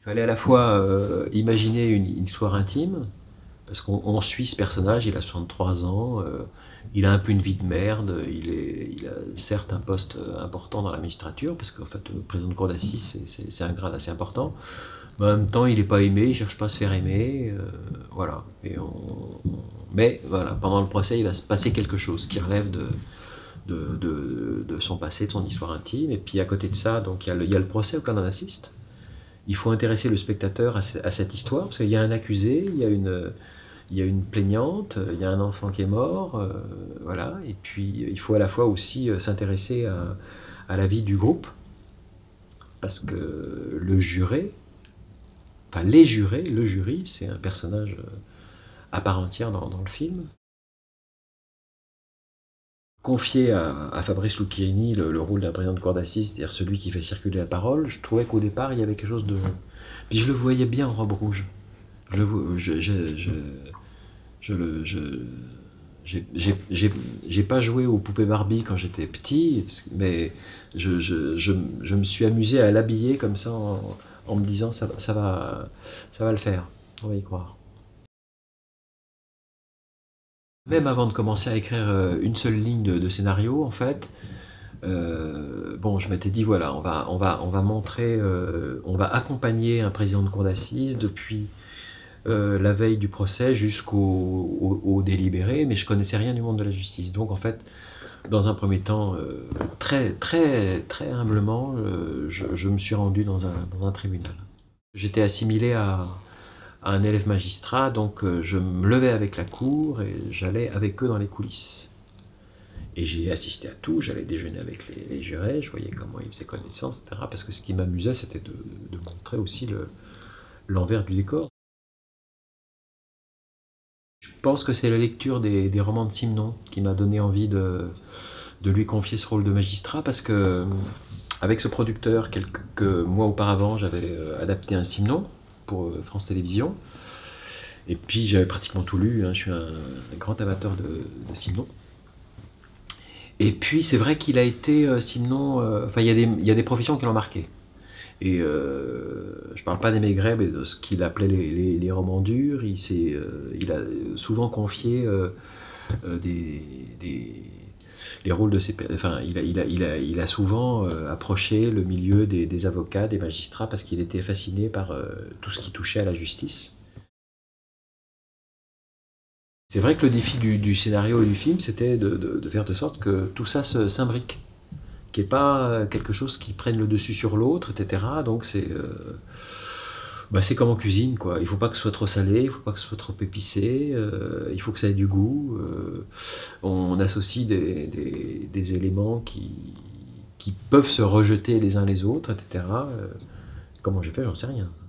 fallait à la fois imaginer une histoire intime, parce qu'on suit ce personnage, il a 63 ans, il a un peu une vie de merde, il a certes un poste important dans la magistrature, parce qu'en fait, le président de cour d'assises, c'est un grade assez important, mais en même temps, il n'est pas aimé, il ne cherche pas à se faire aimer, voilà. Mais voilà, pendant le procès, il va se passer quelque chose qui relève de son passé, de son histoire intime, et puis à côté de ça, donc, il y a le procès auquel on assiste. Il faut intéresser le spectateur à cette histoire, parce qu'il y a un accusé, il y a une plaignante, il y a un enfant qui est mort, voilà. Et puis il faut à la fois aussi s'intéresser à la vie du groupe, parce que le juré, enfin les jurés, le jury, c'est un personnage à part entière dans le film. Confier à Fabrice Lucchini le rôle d'un président de cour d'assises, c'est-à-dire celui qui fait circuler la parole, je trouvais qu'au départ il y avait quelque chose de... Puis je le voyais bien en robe rouge. Je, le vo- je le, j'ai pas joué aux poupées Barbie quand j'étais petit, mais je me suis amusé à l'habiller comme ça en me disant ça va le faire, on va y croire. Même avant de commencer à écrire une seule ligne de scénario, en fait, bon, je m'étais dit voilà, on va montrer, on va accompagner un président de cour d'assises depuis la veille du procès jusqu'au délibéré, mais je connaissais rien du monde de la justice. Donc en fait, dans un premier temps, très humblement, je me suis rendu dans un tribunal. J'étais assimilé à un élève magistrat, donc je me levais avec la cour et j'allais avec eux dans les coulisses. Et j'ai assisté à tout, j'allais déjeuner avec les jurés, je voyais comment ils faisaient connaissance, etc. Parce que ce qui m'amusait, c'était de montrer aussi l'envers du décor. Je pense que c'est la lecture des romans de Simenon qui m'a donné envie de lui confier ce rôle de magistrat, parce que avec ce producteur, quelques mois auparavant, j'avais adapté un Simenon pour France Télévisions. Et puis j'avais pratiquement tout lu, hein, je suis un grand amateur de Simenon. Et puis c'est vrai qu'il a été Simenon, enfin il y a des professions qui l'ont marqué. Et je parle pas des Maigret, mais de ce qu'il appelait les romans durs. Il a souvent confié des, les rôles de ses... Enfin, il a souvent approché le milieu des avocats, des magistrats, parce qu'il était fasciné par tout ce qui touchait à la justice. C'est vrai que le défi du scénario et du film, c'était de faire de sorte que tout ça s'imbrique, qu'il n'y ait pas quelque chose qui prenne le dessus sur l'autre, etc. Donc c'est comme en cuisine, quoi. Il ne faut pas que ce soit trop salé, il ne faut pas que ce soit trop épicé, il faut que ça ait du goût. On associe des éléments qui peuvent se rejeter les uns les autres, etc. Comment j'ai fait, j'en sais rien.